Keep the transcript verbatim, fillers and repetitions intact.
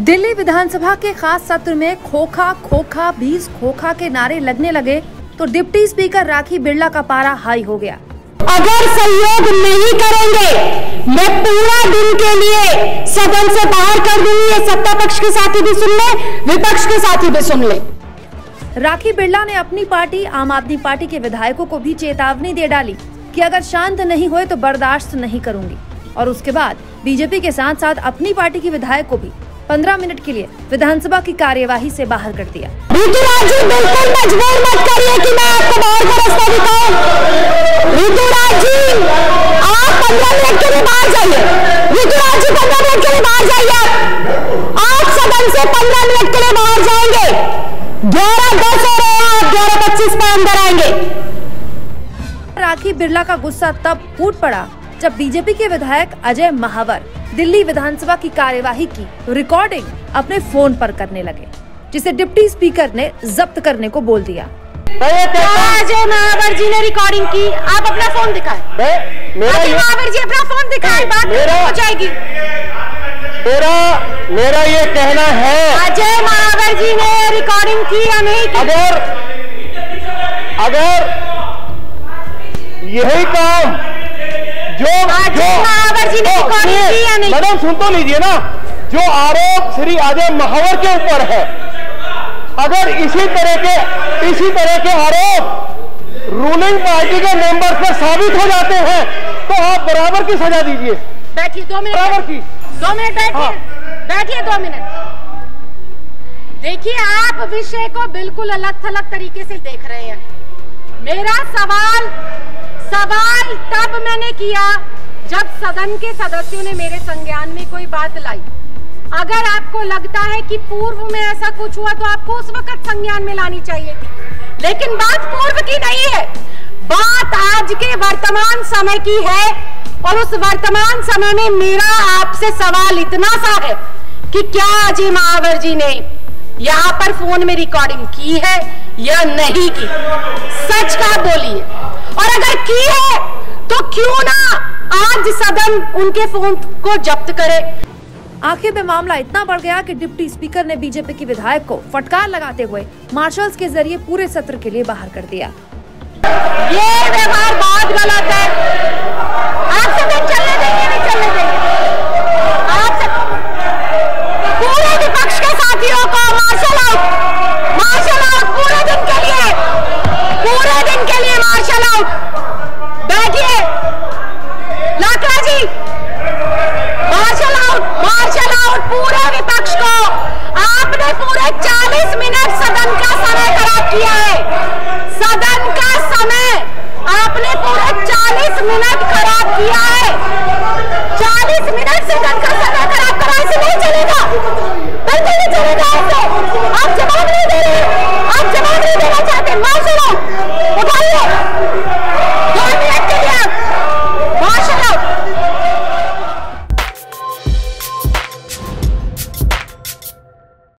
दिल्ली विधानसभा के खास सत्र में खोखा खोखा बीस खोखा के नारे लगने लगे तो डिप्टी स्पीकर राखी बिरला का पारा हाई हो गया। अगर सहयोग नहीं करेंगे मैं पूरा दिन के लिए सदन से बाहर कर दूंगी। ये सत्ता पक्ष के साथी भी सुन ले, विपक्ष के साथी भी सुन ले। राखी बिरला ने अपनी पार्टी आम आदमी पार्टी के विधायकों को भी चेतावनी दे डाली कि अगर शांत नहीं हुए तो बर्दाश्त नहीं करूंगी, और उसके बाद बीजेपी के साथ साथ अपनी पार्टी के विधायक को भी पंद्रह मिनट के लिए विधानसभा की कार्यवाही से बाहर कर दिया। ऋतुराज जी बिल्कुल मजबूर मत करिए कि मैं आपको बाहर का रास्ता दिखाऊं। ऋतुराज जी आप पंद्रह मिनट के लिए बाहर जाइए। ऋतुराज जी पंद्रह मिनट के लिए बाहर जाइए। आप सदन से पंद्रह मिनट के लिए बाहर जाएंगे। ग्यारह दस हो रहे हैं, आप ग्यारह पच्चीस पर अंदर आएंगे। राखी बिरला का गुस्सा तब फूट पड़ा जब बीजेपी के विधायक अजय महावर दिल्ली विधानसभा की कार्यवाही की रिकॉर्डिंग अपने फोन पर करने लगे, जिसे डिप्टी स्पीकर ने जब्त करने को बोल दिया। अजय महावर जी ने रिकॉर्डिंग की, आप अपना फोन दिखाएं। अजय महावर जी अपना फोन दिखाएं, बात हो जाएगी। मेरा मेरा ये कहना है, अजय महावर जी ने रिकॉर्डिंग की या नहीं की? अगर अगर यही काम जो जो जी ने रिकॉर्डिंग की या नहीं? मैडम सुन तो लीजिए ना, जो आरोप श्री अजय महावर के ऊपर है, अगर इसी तरह के इसी तरह के आरोप रूलिंग पार्टी के मेंबर पर साबित हो जाते हैं तो आप बराबर की सजा दीजिए। बैठिए दो मिनट, बराबर की दो मिनट बैठिए। हाँ। बैठिए दो मिनट। देखिए आप विषय को बिल्कुल अलग थलग तरीके से देख रहे हैं। मेरा सवाल सवाल तब मैंने किया जब सदन के सदस्यों ने मेरे संज्ञान में कोई बात लाई। अगर आपको लगता है कि पूर्व में ऐसा कुछ हुआ तो आपको उस वक्त संज्ञान में लानी चाहिए थी, लेकिन बात पूर्व की नहीं है, बात आज के वर्तमान समय की है। और उस वर्तमान समय में मेरा आपसे सवाल इतना सा है कि क्या अजय महावर जी ने यहाँ पर फोन में रिकॉर्डिंग की है या नहीं की? सच का बोलिए, और अगर की है तो क्यों ना आज सदन उनके फोन को जब्त करे। आखिर में मामला इतना बढ़ गया कि डिप्टी स्पीकर ने बीजेपी के विधायक को फटकार लगाते हुए मार्शल्स के जरिए पूरे सत्र के लिए बाहर कर दिया। ये व्यवहार बहुत गलत है। आप सदन चलने देंगे नहीं चलने देंगे? आप पूरे विपक्ष के साथियों को मार्शल आउट, मार्शल आउट पूरे दिन के लिए, पूरे दिन के लिए मार्शल आउट। बैठिए Lakra ji, marshal out, marshal out पूरे विपक्ष को। आपने पूरे चालीस मिनट सदन का समय खराब किया है। सदन का समय आपने पूरे चालीस मिनट खराब किया है। चालीस मिनट